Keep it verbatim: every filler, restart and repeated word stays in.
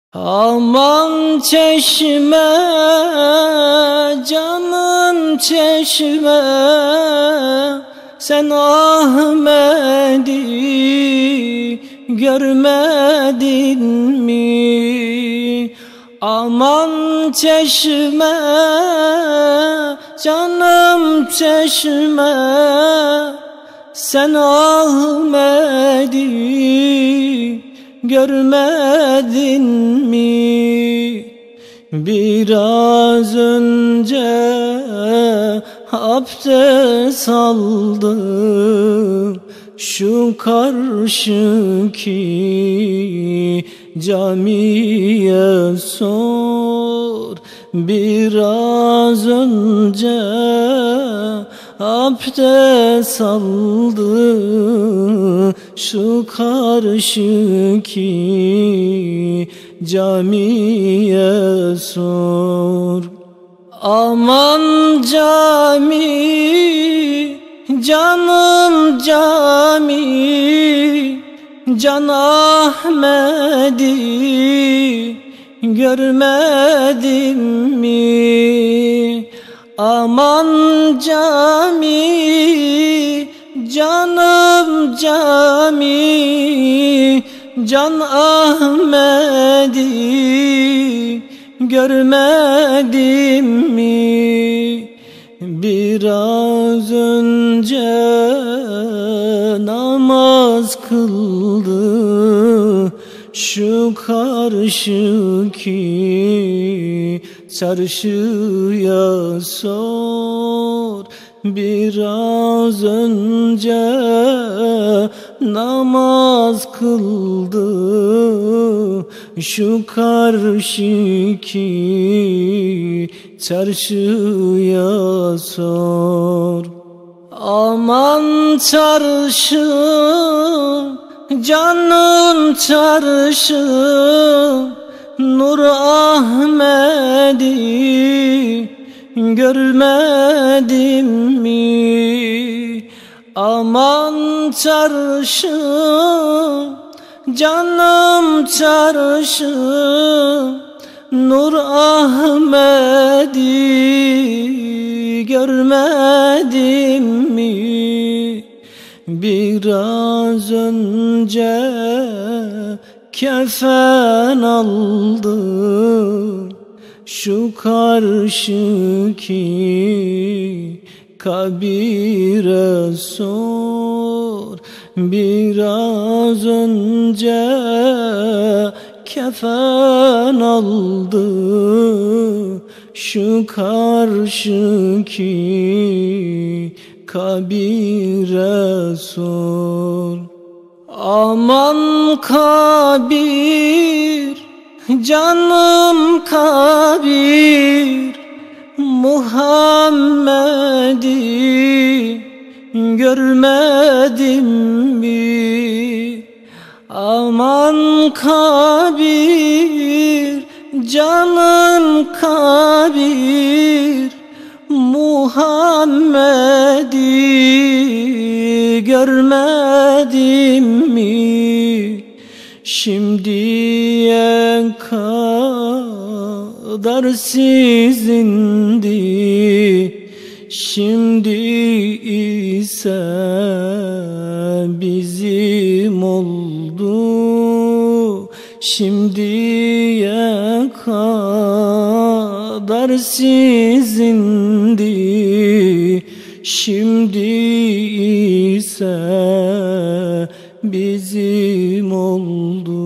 Aman çeşme, canım çeşme, sen Ahmet'i görmedin mi? Aman çeşme, canım çeşme, sen Ahmet'i görmedin mi? Biraz önce abdest aldım, şu karşıki camiye sor. Biraz önce abdest aldım, şu karşıki camiye sor. Aman cami, canım cami, Can Ahmet'i görmedim mi? Aman cami, canım cami, Can Ahmet'i görmedim mi? Biraz önce namaz kıldı, şu karşıki çarşıya sor. Biraz önce namaz kıldı, şu karşıki çarşıya sor. Aman çarşı, canım çarşı, Nur Ahmet'i görmedim mi? Aman çarşı, canım çarşı, Nur Ahmet'i görmedim mi? Biraz önce kefen aldım, şu karşıki kabire sor. Biraz önce kefen aldı, şu karşıki kabire sor. Aman kabir, canım kabir, Muhammed'i görmedim mi? Aman kabir, canım kabir, Muhammed'i görmedim mi? Şimdiye kadar sizindi, şimdi ise bizim oldu. Şimdiye kadar sizindi, şimdi ise bizim oldu.